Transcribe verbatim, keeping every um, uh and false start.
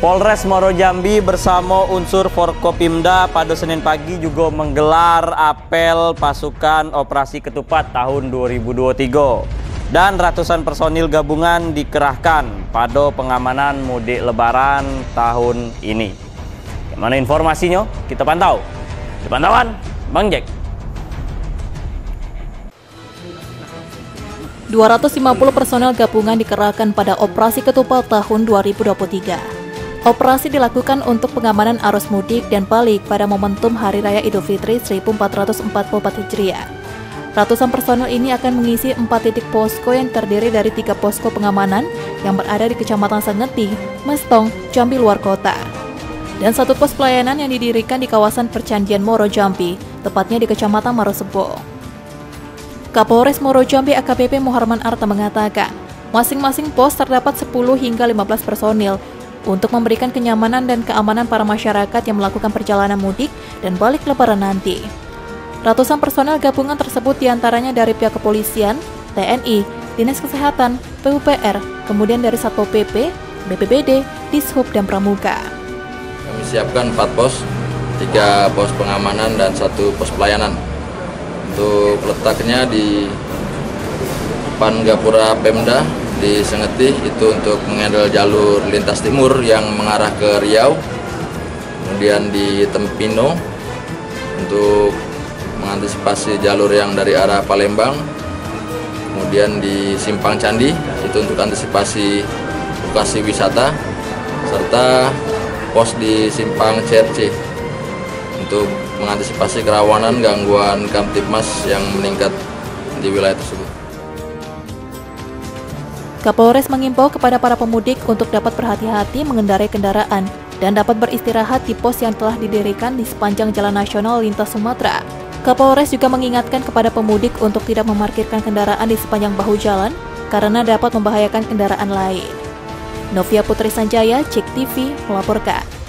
Polres Muaro Jambi bersama unsur Forkopimda pada Senin pagi juga menggelar apel pasukan operasi ketupat tahun dua ribu dua puluh tiga dan ratusan personil gabungan dikerahkan pada pengamanan mudik lebaran tahun ini. Gimana informasinya? Kita pantau. Di pantauan Bang Jack. dua ratus lima puluh personel gabungan dikerahkan pada operasi ketupat tahun dua ribu dua puluh tiga. Operasi dilakukan untuk pengamanan arus mudik dan balik pada momentum Hari Raya Idul Fitri seribu empat ratus empat puluh empat Hijriah. Ratusan personel ini akan mengisi empat titik posko yang terdiri dari tiga posko pengamanan yang berada di Kecamatan Sengeti, Mestong, Jambi luar kota, dan satu pos pelayanan yang didirikan di kawasan Percandian Muaro Jambi, tepatnya di Kecamatan Marosebo. Kapolres Muaro Jambi A K B P Muharman Arta mengatakan, masing-masing pos terdapat sepuluh hingga lima belas personil untuk memberikan kenyamanan dan keamanan para masyarakat yang melakukan perjalanan mudik dan balik lebaran nanti. Ratusan personel gabungan tersebut diantaranya dari pihak kepolisian, T N I, Dinas Kesehatan, P U P R, kemudian dari Satpol P P, B P B D, Dishub, dan Pramuka. Kami siapkan empat pos, tiga pos pengamanan dan satu pos pelayanan. Untuk letaknya di depan Gapura Pemda di Sengeti, itu untuk mengendal jalur lintas timur yang mengarah ke Riau, kemudian di Tempino untuk mengantisipasi jalur yang dari arah Palembang, kemudian di Simpang Candi itu untuk antisipasi lokasi wisata, serta pos di Simpang C R C untuk mengantisipasi kerawanan gangguan Kamtibmas yang meningkat di wilayah tersebut. Kapolres mengimbau kepada para pemudik untuk dapat berhati-hati mengendarai kendaraan dan dapat beristirahat di pos yang telah didirikan di sepanjang Jalan Nasional Lintas Sumatera. Kapolres juga mengingatkan kepada pemudik untuk tidak memarkirkan kendaraan di sepanjang bahu jalan karena dapat membahayakan kendaraan lain. Novia Putri Sanjaya, Cek T V, melaporkan.